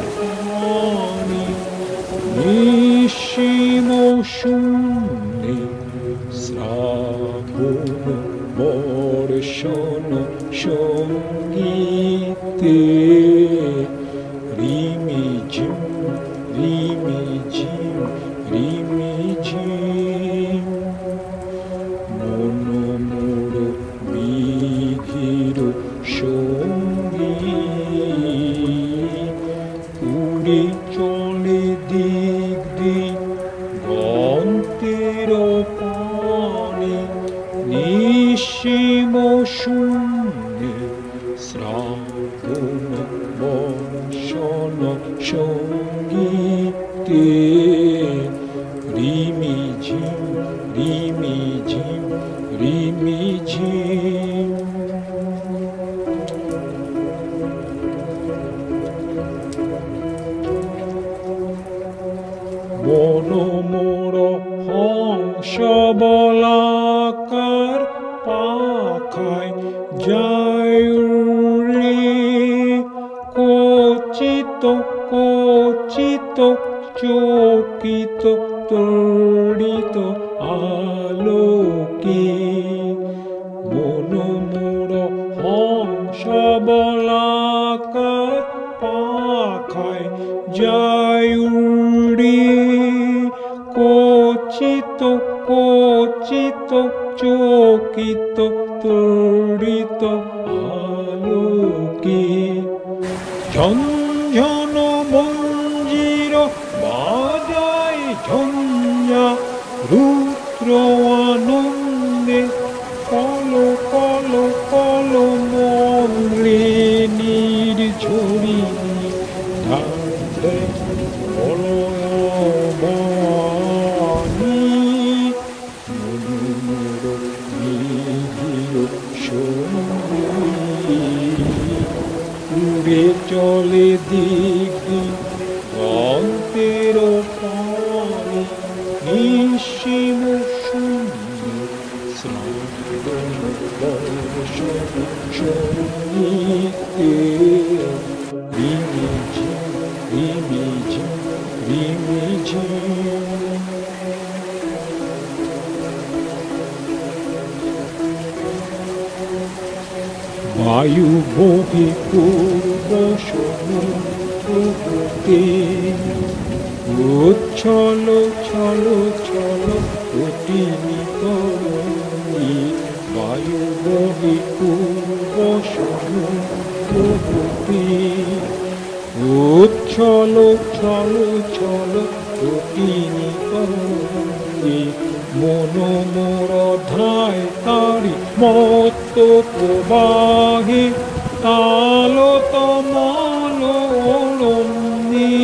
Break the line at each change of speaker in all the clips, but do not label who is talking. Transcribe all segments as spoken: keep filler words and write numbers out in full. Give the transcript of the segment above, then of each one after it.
পানি নিঃসীম শূন্যে শ্রাবণ বর্ষণ সঙ্গীতে রিমিঝিম রিমিঝিম রিমিঝিম মনোমোর বিধির সঙ্গীত উড়ে চলে দিক দিক গন্তের পানে নিঃসীম শূন্যে শ্রাবণ বর্ষণ সঙ্গীতে রিমিঝিম রিমিঝিম রিমিঝিম মনোমোর হংস বলাকার পাখায় যায় রে কচিত কচিত চকিত তড়িত আলোকে মনোমোর হংস বলাকার পাখায় যায় রে কচিত কচিত চকিত তড়িত আলোকে ঝনঝন মঞ্জির বাজায় ঝঞ্ঝা রুদ্র আনন্দে কল কল কল মঙ্গলে নির্ঝরি ধারে বলবানি মনোমোর বিধির সঙ্গীত উড়ে চলে দিক দিক গন্তের পানে নিঃসীম শূন্যে শ্রাবণ বর্ষণ সঙ্গীতে রিমিঝিম রিমিঝিম রিমিঝিম বায়ু বহে পূর্ব সমুদ্রতে উচ্ছল ছল ছল অতিনি তরঙ্গী বায়ু বহে পূর্ব সমুদ্রতে উচ্ছল ছল ছল অতিনি তরঙ্গী মনোমোর ধায় তারি মত্ত প্রবাহে তালত মালরণ্যে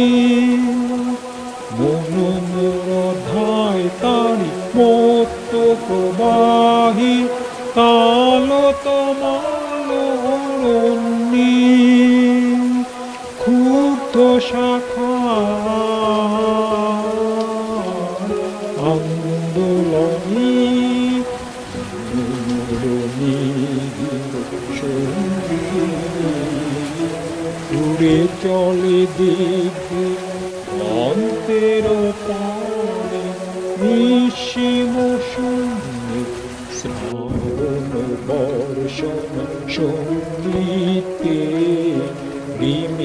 মনোমোর ধায় তারি মত্ত প্রবাহে তালত মালরণ্যে ক্ষুব্ধ শাখা আন্দোলনী উড়ে চলে দিক অন্তের পানে নিঃসীম শূন্যে শ্রাবণ বর্ষণ সঙ্গীতে